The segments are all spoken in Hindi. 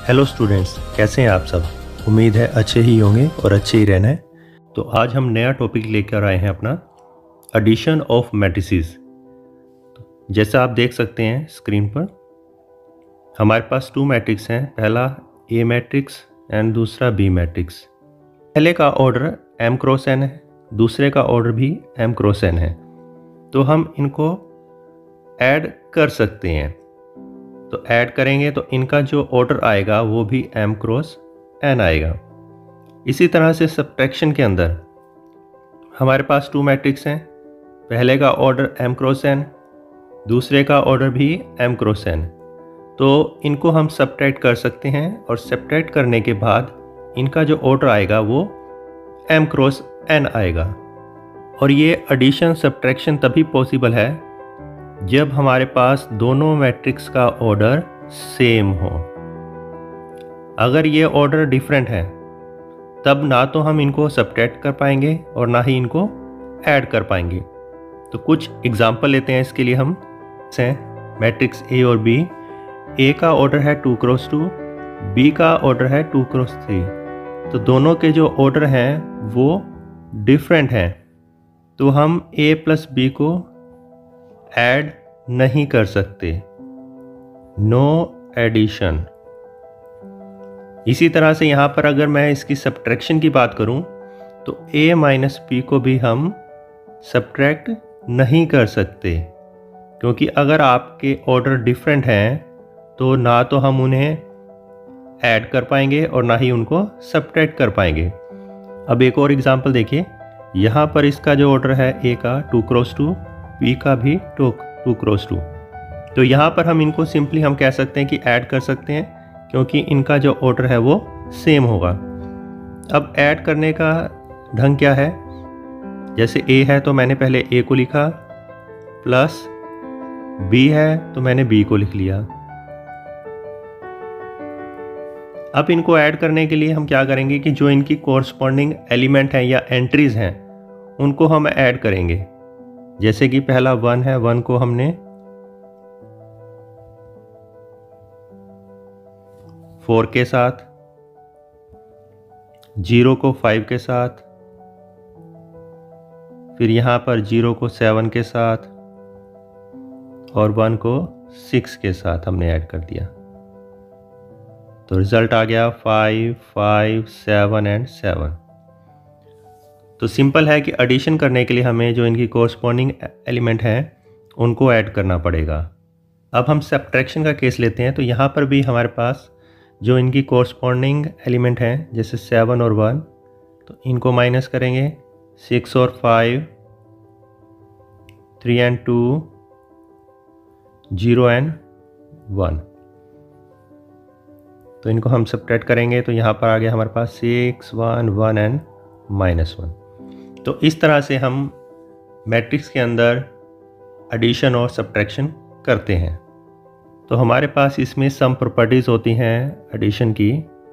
हेलो स्टूडेंट्स, कैसे हैं आप सब। उम्मीद है अच्छे ही होंगे और अच्छे ही रहना है। तो आज हम नया टॉपिक लेकर आए हैं अपना एडिशन ऑफ मैट्रिसेस। जैसा आप देख सकते हैं स्क्रीन पर, हमारे पास 2 मैट्रिक्स हैं, पहला ए मैट्रिक्स एंड दूसरा बी मैट्रिक्स। पहले का ऑर्डर m क्रॉस n है, दूसरे का ऑर्डर भी m क्रॉस n है। तो हम इनको ऐड कर सकते हैं। तो ऐड करेंगे तो इनका जो ऑर्डर आएगा वो भी m क्रॉस n आएगा। इसी तरह से सब्ट्रैक्शन के अंदर हमारे पास 2 मैट्रिक्स हैं, पहले का ऑर्डर m क्रॉस n, दूसरे का ऑर्डर भी m क्रॉस n। तो इनको हम सब्ट्रैक्ट कर सकते हैं और सब्ट्रैक्ट करने के बाद इनका जो ऑर्डर आएगा वो m क्रॉस n आएगा। और ये एडिशन सब्ट्रैक्शन तभी पॉसिबल है जब हमारे पास दोनों मैट्रिक्स का ऑर्डर सेम हो। अगर ये ऑर्डर डिफरेंट है तब ना तो हम इनको सब्ट्रैक्ट कर पाएंगे और ना ही इनको ऐड कर पाएंगे। तो कुछ एग्जांपल लेते हैं इसके लिए। हम मैट्रिक्स ए और बी, ए का ऑर्डर है 2 क्रॉस 2, बी का ऑर्डर है 2 क्रॉस 3। तो दोनों के जो ऑर्डर हैं वो डिफरेंट हैं, तो हम ए प्लस बी को ऐड नहीं कर सकते, नो एडिशन। इसी तरह से यहाँ पर अगर मैं इसकी सब्ट्रैक्शन की बात करूँ तो a माइनस बी को भी हम सब्ट्रैक्ट नहीं कर सकते, क्योंकि अगर आपके ऑर्डर डिफरेंट हैं तो ना तो हम उन्हें ऐड कर पाएंगे और ना ही उनको सब्ट्रैक्ट कर पाएंगे। अब एक और एग्जांपल देखिए, यहाँ पर इसका जो ऑर्डर है a का 2 क्रॉस 2, बी का भी 2 क्रॉस 2। तो यहाँ पर हम इनको सिंपली हम कह सकते हैं कि ऐड कर सकते हैं, क्योंकि इनका जो ऑर्डर है वो सेम होगा। अब ऐड करने का ढंग क्या है, जैसे ए है तो मैंने पहले ए को लिखा, प्लस बी है तो मैंने बी को लिख लिया। अब इनको ऐड करने के लिए हम क्या करेंगे कि जो इनकी कोरस्पॉन्डिंग एलिमेंट हैं या एंट्रीज हैं उनको हम ऐड करेंगे। जैसे कि पहला 1 है, 1 को हमने 4 के साथ, 0 को 5 के साथ, फिर यहाँ पर 0 को 7 के साथ और 1 को 6 के साथ हमने ऐड कर दिया। तो रिजल्ट आ गया 5, 5, 7 एंड 7। तो सिंपल है कि एडिशन करने के लिए हमें जो इनकी कोरस्पॉन्डिंग एलिमेंट हैं उनको ऐड करना पड़ेगा। अब हम सब्ट्रैक्शन का केस लेते हैं। तो यहाँ पर भी हमारे पास जो इनकी कोरस्पॉन्डिंग एलिमेंट हैं, जैसे 7 और 1, तो इनको माइनस करेंगे। 6 और 5, 3 एंड 2, 0 एंड 1। तो इनको हम सब्ट्रैक्ट करेंगे तो यहाँ पर आ गया हमारे पास 6, 1, 1 एंड -1। तो इस तरह से हम मैट्रिक्स के अंदर एडिशन और सब्ट्रैक्शन करते हैं। तो हमारे पास इसमें सम प्रॉपर्टीज़ होती हैं एडिशन की।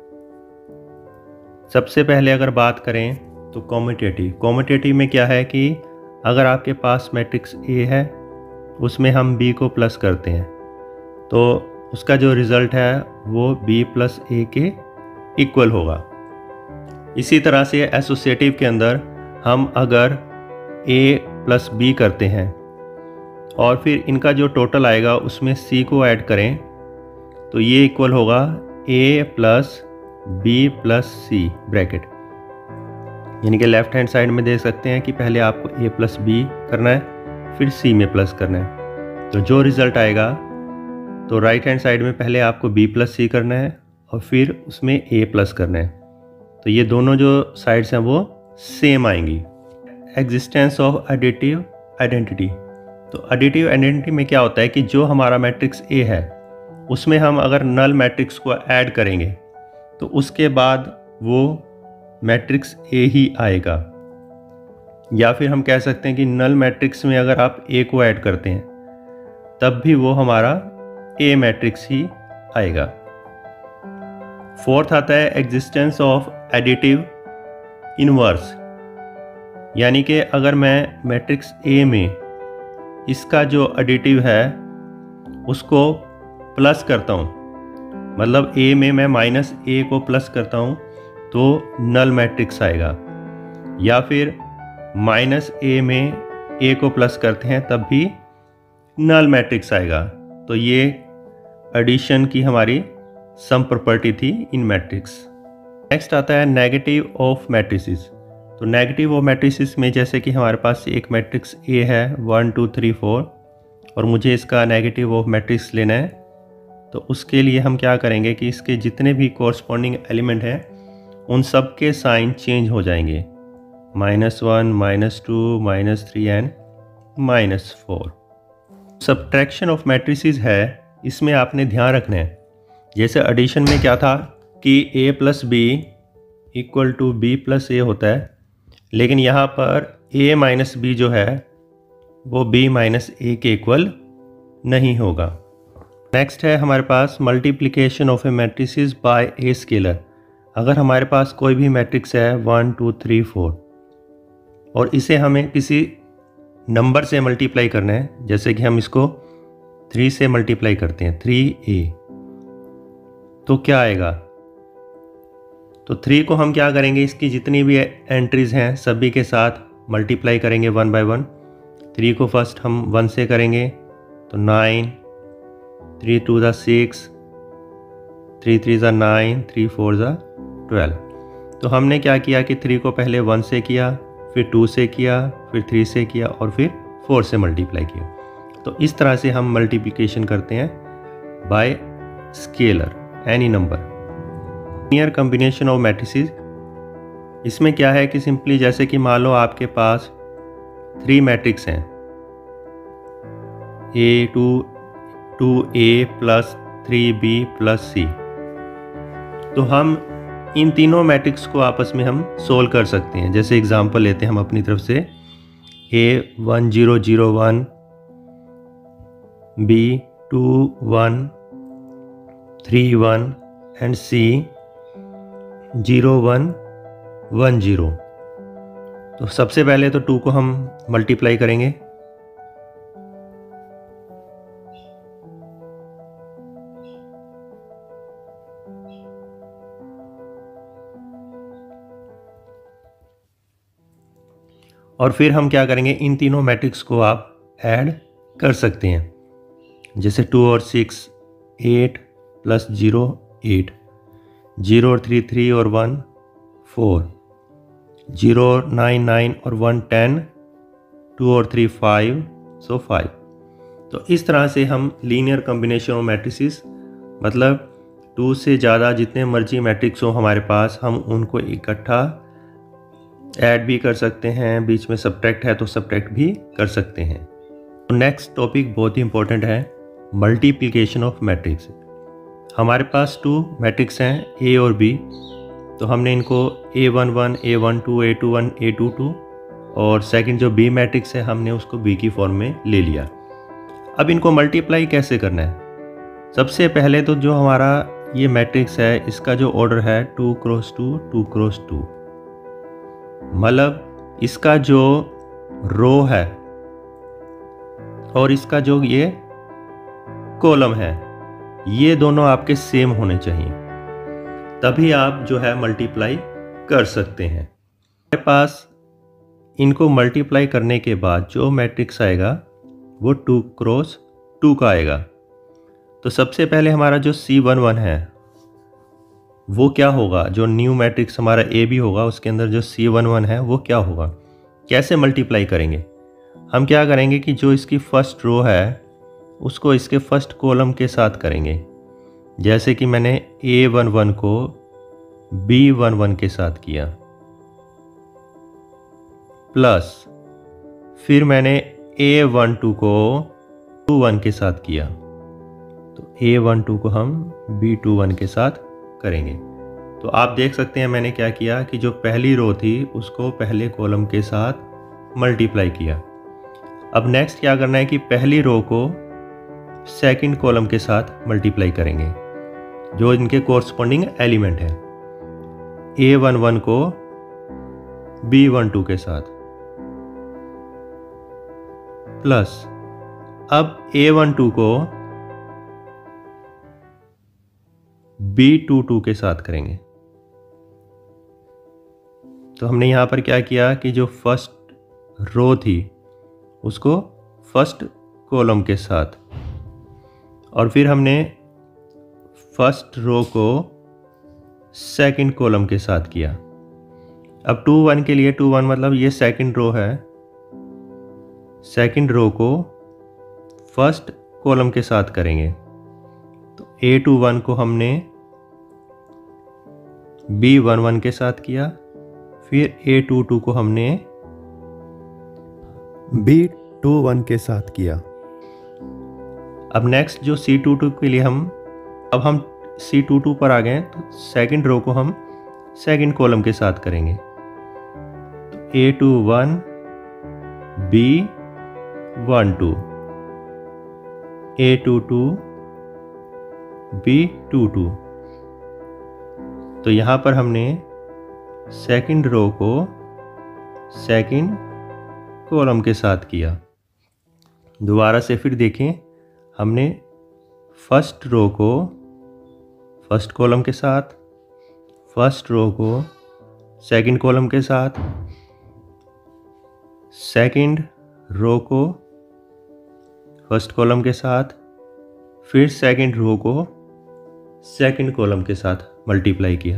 सबसे पहले अगर बात करें तो कॉम्यूटेटिव में क्या है कि अगर आपके पास मैट्रिक्स ए है उसमें हम बी को प्लस करते हैं तो उसका जो रिज़ल्ट है वो बी प्लस ए के इक्वल होगा। इसी तरह से एसोसिएटिव के अंदर हम अगर a प्लस बी करते हैं और फिर इनका जो टोटल आएगा उसमें c को ऐड करें तो ये इक्वल होगा a plus B plus C bracket. यानी कि लेफ्ट हैंड साइड में देख सकते हैं कि पहले आपको a प्लस बी करना है फिर c में प्लस करना है। तो जो रिज़ल्ट आएगा तो राइट हैंड साइड में पहले आपको b प्लस सी करना है और फिर उसमें a प्लस करना है। तो ये दोनों जो साइड्स हैं वो सेम आएंगी। Existence of additive identity. तो एडिटिव आइडेंटिटी में क्या होता है कि जो हमारा मैट्रिक्स ए है उसमें हम अगर नल मैट्रिक्स को ऐड करेंगे तो उसके बाद वो मैट्रिक्स ए ही आएगा। या फिर हम कह सकते हैं कि नल मैट्रिक्स में अगर आप ए को ऐड करते हैं तब भी वो हमारा ए मैट्रिक्स ही आएगा। फोर्थ आता है एग्जिस्टेंस ऑफ एडिटिव इनवर्स। यानी कि अगर मैं मैट्रिक्स ए में इसका जो एडिटिव है उसको प्लस करता हूँ मतलब ए में मैं माइनस ए को प्लस करता हूँ तो नल मैट्रिक्स आएगा, या फिर माइनस ए में ए को प्लस करते हैं तब भी नल मैट्रिक्स आएगा। तो ये एडिशन की हमारी सम प्रॉपर्टी थी इन मैट्रिक्स। नेक्स्ट आता है नेगेटिव ऑफ मैट्रिसेस। तो नेगेटिव ऑफ मैट्रिसेस में जैसे कि हमारे पास एक मैट्रिक्स ए है 1 2 3 4 और मुझे इसका नेगेटिव ऑफ मैट्रिक्स लेना है, तो उसके लिए हम क्या करेंगे कि इसके जितने भी कोरस्पॉन्डिंग एलिमेंट हैं उन सब के साइन चेंज हो जाएंगे, -1 -2 -3 एंड -4। सब्ट्रैक्शन ऑफ मैट्रिसेस है, इसमें आपने ध्यान रखना है। जैसे एडिशन में क्या था कि a plus B equal to B plus A होता है, लेकिन यहाँ पर a माइनस बी जो है वो b माइनस ए के इक्वल नहीं होगा। नेक्स्ट है हमारे पास multiplication of a matrices by a scalar. अगर हमारे पास कोई भी मैट्रिक्स है 1 2 3 4 और इसे हमें किसी नंबर से मल्टीप्लाई करना है, जैसे कि हम इसको 3 से मल्टीप्लाई करते हैं 3a, तो क्या आएगा? तो 3 को हम क्या करेंगे, इसकी जितनी भी एंट्रीज हैं सभी के साथ मल्टीप्लाई करेंगे 1 बाय 1। 3 को फर्स्ट हम 1 से करेंगे तो 9, 3 2 ज़ा 6, 3 3 ज़ा 9, 3 4 ज़ा 12। तो हमने क्या किया कि 3 को पहले 1 से किया, फिर 2 से किया, फिर 3 से किया और फिर 4 से मल्टीप्लाई किया। तो इस तरह से हम मल्टीप्लिकेशन करते हैं by scalar any number. Linear combination of matrices, इसमें क्या है कि सिंपली जैसे कि मान लो आपके पास 3 मैट्रिक्स हैं A2A plus 3B plus C, तो हम इन तीनों मैट्रिक्स को आपस में हम सोल्व कर सकते हैं। जैसे एग्जांपल लेते हैं हम अपनी तरफ से A1 0 0 1, B2 1 3 1 एंड C 0 1 1 0। तो सबसे पहले तो 2 को हम मल्टीप्लाई करेंगे, और फिर हम क्या करेंगे, इन तीनों मैट्रिक्स को आप ऐड कर सकते हैं। जैसे 2 और 6 8 प्लस 0 8, 0 और 3 3 और 1 4, 0 और 9 9 और 1 10, 2 और 3 5 सो 5। तो इस तरह से हम लीनियर कॉम्बिनेशन ऑफ मैट्रिसेस, मतलब 2 से ज़्यादा जितने मर्जी मैट्रिक्स हो हमारे पास, हम उनको इकट्ठा ऐड भी कर सकते हैं, बीच में सब्ट्रैक्ट है तो सब्ट्रैक्ट भी कर सकते हैं। तो नेक्स्ट टॉपिक बहुत ही इंपॉर्टेंट है, मल्टीप्लिकेशन ऑफ मैट्रिक्स। हमारे पास 2 मैट्रिक्स हैं A और B, तो हमने इनको A11 A12 A21 A22 और सेकंड जो B मैट्रिक्स है हमने उसको B की फॉर्म में ले लिया। अब इनको मल्टीप्लाई कैसे करना है? सबसे पहले तो जो हमारा ये मैट्रिक्स है इसका जो ऑर्डर है 2 क्रॉस 2 2 क्रॉस 2, मतलब इसका जो रो है और इसका जो ये कॉलम है ये दोनों आपके सेम होने चाहिए, तभी आप जो है मल्टीप्लाई कर सकते हैं। हमारे पास इनको मल्टीप्लाई करने के बाद जो मैट्रिक्स आएगा वो 2 क्रॉस 2 का आएगा। तो सबसे पहले हमारा जो C11 है वो क्या होगा, जो न्यू मैट्रिक्स हमारा ए बी होगा उसके अंदर जो C11 है वो क्या होगा, कैसे मल्टीप्लाई करेंगे? हम क्या करेंगे कि जो इसकी फर्स्ट रो है उसको इसके फर्स्ट कॉलम के साथ करेंगे। जैसे कि मैंने A11 को B11 के साथ किया, प्लस फिर मैंने A12 को B21 के साथ किया, तो A12 को हम B21 के साथ करेंगे। तो आप देख सकते हैं मैंने क्या किया कि जो पहली रो थी उसको पहले कॉलम के साथ मल्टीप्लाई किया। अब नेक्स्ट क्या करना है कि पहली रो को सेकंड कॉलम के साथ मल्टीप्लाई करेंगे, जो इनके कोरस्पॉन्डिंग एलिमेंट है। A11 को B12 के साथ, प्लस अब A12 को B22 के साथ करेंगे। तो हमने यहाँ पर क्या किया कि जो फर्स्ट रो थी उसको फर्स्ट कॉलम के साथ, और फिर हमने फर्स्ट रो को सेकंड कॉलम के साथ किया। अब 2 1 के लिए 2 1 मतलब ये सेकंड रो है, सेकंड रो को फर्स्ट कॉलम के साथ करेंगे। तो A21 को हमने B11 के साथ किया, फिर A22 को हमने B21 के साथ किया। अब नेक्स्ट जो C22 के लिए हम C22 पर आ गए, तो सेकंड रो को हम सेकंड कॉलम के साथ करेंगे। तो A21 B12 A22 B22। तो यहाँ पर हमने सेकंड रो को सेकंड कॉलम के साथ किया। दोबारा से फिर देखें, हमने फर्स्ट रो को फर्स्ट कॉलम के साथ, फर्स्ट रो को सेकंड कॉलम के साथ, सेकंड रो को फर्स्ट कॉलम के साथ, फिर सेकंड रो को सेकंड कॉलम के साथ मल्टीप्लाई किया।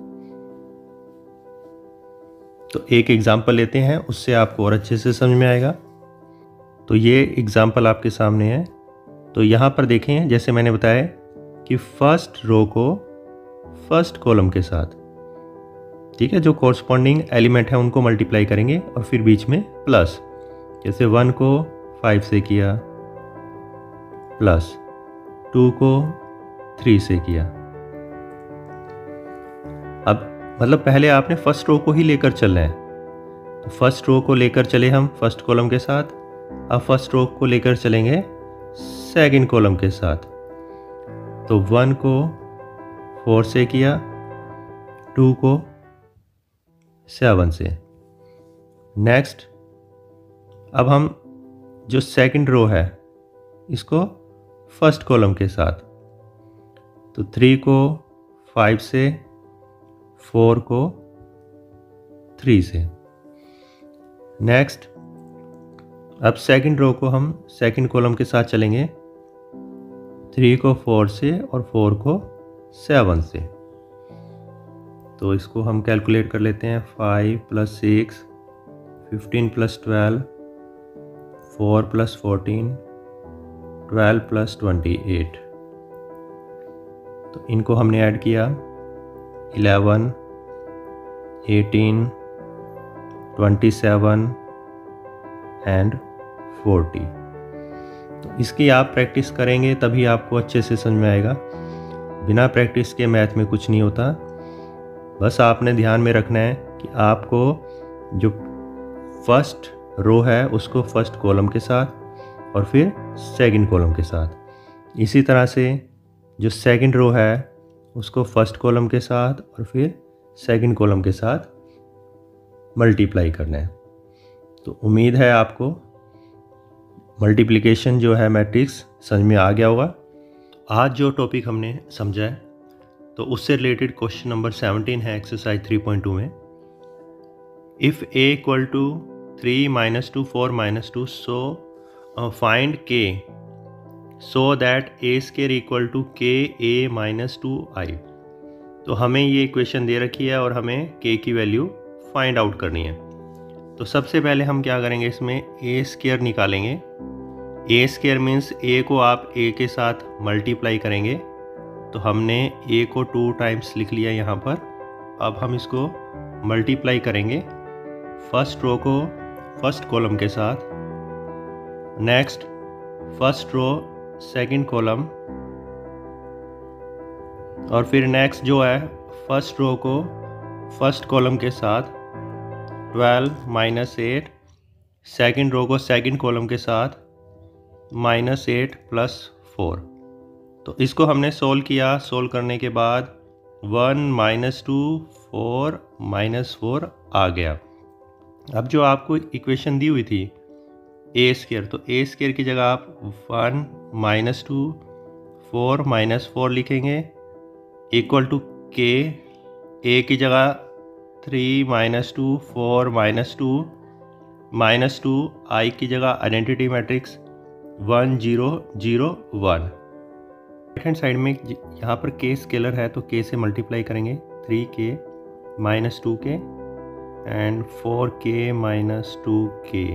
तो एक एग्जांपल लेते हैं, उससे आपको और अच्छे से समझ में आएगा। तो ये एग्जांपल आपके सामने है। तो यहाँ पर देखें, जैसे मैंने बताया कि फर्स्ट रो को फर्स्ट कॉलम के साथ, ठीक है, जो कॉरस्पॉन्डिंग एलिमेंट है उनको मल्टीप्लाई करेंगे और फिर बीच में प्लस, जैसे 1 को 5 से किया, प्लस 2 को 3 से किया। अब मतलब पहले आपने फर्स्ट रो को ही लेकर चलना है। तो फर्स्ट रो को लेकर चले हम फर्स्ट कॉलम के साथ, अब फर्स्ट रो को लेकर चलेंगे सेकंड कॉलम के साथ। तो 1 को 4 से किया, 2 को 7 से। नेक्स्ट, अब हम जो सेकंड रो है इसको फर्स्ट कॉलम के साथ, तो 3 को 5 से, 4 को 3 से। नेक्स्ट, अब सेकंड रो को हम सेकंड कॉलम के साथ चलेंगे, 3 को 4 से और 4 को 7 से। तो इसको हम कैलकुलेट कर लेते हैं। 5 + 6 15 + 12 4 + 14 12 + 28। तो इनको हमने ऐड किया, 11 18 27 एंड 40। तो इसकी आप प्रैक्टिस करेंगे तभी आपको अच्छे से समझ में आएगा। बिना प्रैक्टिस के मैथ में कुछ नहीं होता। बस आपने ध्यान में रखना है कि आपको जो फर्स्ट रो है उसको फर्स्ट कॉलम के साथ और फिर सेकंड कॉलम के साथ, इसी तरह से जो सेकंड रो है उसको फर्स्ट कॉलम के साथ और फिर सेकंड कॉलम के साथ मल्टीप्लाई करना है। तो उम्मीद है आपको मल्टीप्लिकेशन जो है मैट्रिक्स समझ में आ गया होगा। आज जो टॉपिक हमने समझा है तो उससे रिलेटेड क्वेश्चन नंबर 17 है एक्सरसाइज 3.2 में। If a equal to 3 - 2 4 - 2 so find k so that a² equal to k a - 2i। तो हमें ये इक्वेशन दे रखी है और हमें k की वैल्यू फाइंड आउट करनी है। तो सबसे पहले हम क्या करेंगे, इसमें a² निकालेंगे। a² मीन्स a को आप a के साथ मल्टीप्लाई करेंगे। तो हमने a को 2 टाइम्स लिख लिया यहाँ पर। अब हम इसको मल्टीप्लाई करेंगे फर्स्ट रो को फर्स्ट कॉलम के साथ, next first row second column, और फिर नेक्स्ट जो है फर्स्ट रो को फर्स्ट कॉलम के साथ 12 - 8, सेकंड रो को सेकंड कॉलम के साथ -8 + 4। तो इसको हमने सोल्व किया। सोल्व करने के बाद 1 - 2 4 - 4 आ गया। अब जो आपको इक्वेशन दी हुई थी a², तो a² की जगह आप 1 - 2 4 - 4 लिखेंगे। इक्वल टू के, ए की जगह 3 - 2 4 -2 -2, आई की जगह identity matrix 1 0 0 1। Right hand side में यहाँ पर के स्केलर है तो के से मल्टीप्लाई करेंगे, 3k - 2k and 4k - 2k।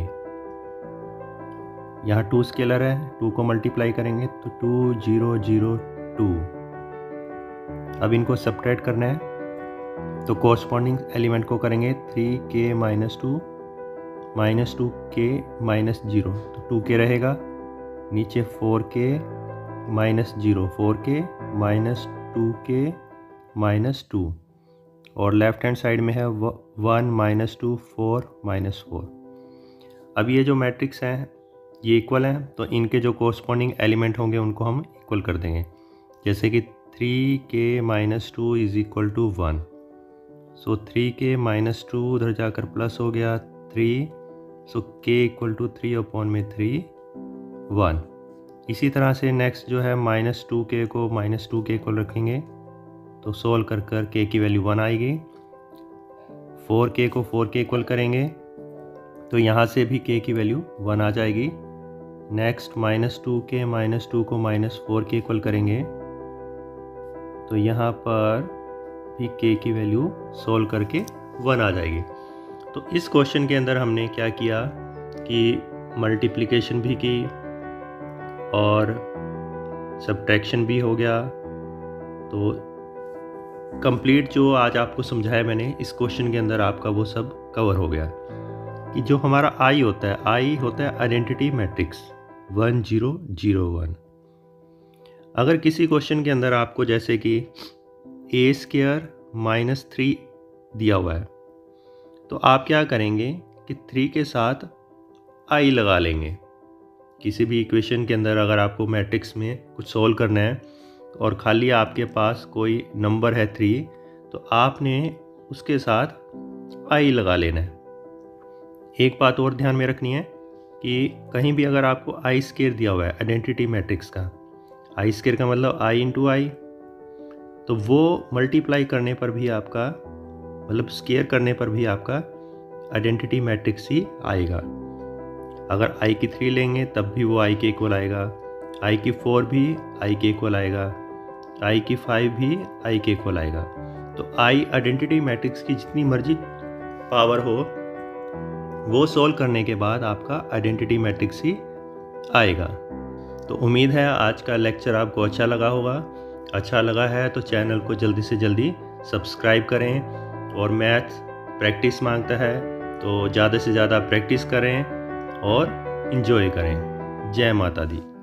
यहाँ 2 स्केलर है, 2 को मल्टीप्लाई करेंगे तो 2 0 0 2। अब इनको सब्ट्रैक्ट करना है तो कोरस्पॉन्डिंग एलिमेंट को करेंगे 3k - 2 -2k -0, तो 2k रहेगा, नीचे 4k -0 4k -2k -2, और लेफ्ट हैंड साइड में है 1 -2 4 -4। अब ये जो मैट्रिक्स हैं ये इक्वल हैं, तो इनके जो कोरस्पॉन्डिंग एलिमेंट होंगे उनको हम इक्वल कर देंगे। जैसे कि 3k - 2 = 1, सो 3k - 2 उधर जाकर प्लस हो गया 3, सो k = 3/3 1। इसी तरह से नेक्स्ट जो है -2k को -2k इक्वल रखेंगे तो सोल्व कर k की वैल्यू 1 आएगी। 4k को 4k इक्वल करेंगे तो यहाँ से भी k की वैल्यू 1 आ जाएगी। नेक्स्ट -2k -2 को -4k इक्वल करेंगे तो यहाँ पर भी k की वैल्यू सोल्व करके 1 आ जाएगी। तो इस क्वेश्चन के अंदर हमने क्या किया कि मल्टीप्लिकेशन भी की और सब्ट्रैक्शन भी हो गया। तो कंप्लीट जो आज आपको समझाया मैंने इस क्वेश्चन के अंदर आपका वो सब कवर हो गया कि जो हमारा आई होता है आइडेंटिटी मैट्रिक्स 1 0 0 1। अगर किसी क्वेश्चन के अंदर आपको जैसे कि a² - 3 दिया हुआ है तो आप क्या करेंगे कि 3 के साथ आई लगा लेंगे। किसी भी इक्वेशन के अंदर अगर आपको मैट्रिक्स में कुछ सोल्व करना है और खाली आपके पास कोई नंबर है 3 तो आपने उसके साथ आई लगा लेना है। एक बात और ध्यान में रखनी है कि कहीं भी अगर आपको i² दिया हुआ है आइडेंटिटी मैट्रिक्स का, i² का मतलब i × i, तो वो मल्टीप्लाई करने पर भी आपका मतलब स्केयर करने पर भी आपका आइडेंटिटी मैट्रिक्स ही आएगा। अगर i की 3 लेंगे तब भी वो i के इक्वल आएगा, i की 4 भी i के इक्वल आएगा, i की 5 भी i के इक्वल आएगा। तो i आइडेंटिटी मैट्रिक्स की जितनी मर्जी पावर हो वो सोल्व करने के बाद आपका आइडेंटिटी मैट्रिक्स ही आएगा। तो उम्मीद है आज का लेक्चर आपको अच्छा लगा होगा। अच्छा लगा है तो चैनल को जल्दी से जल्दी सब्सक्राइब करें, और मैथ्स प्रैक्टिस मांगता है तो ज़्यादा से ज़्यादा प्रैक्टिस करें और इन्जॉय करें। जय माता दी।